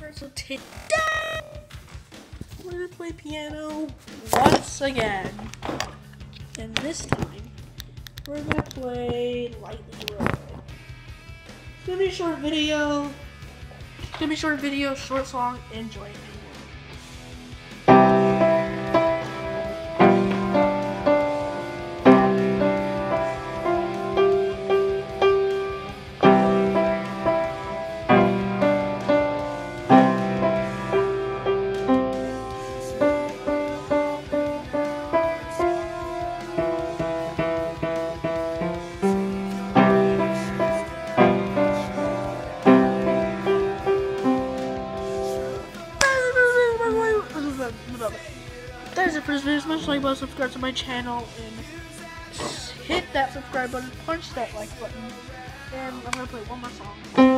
So today we're gonna play piano once again, and this time we're gonna play Lightning Road. It's gonna be a short video. Short song. Enjoy it. There's it for this video. Smash the like button, subscribe to my channel, and hit that subscribe button, punch that like button, and I'm gonna play one more song.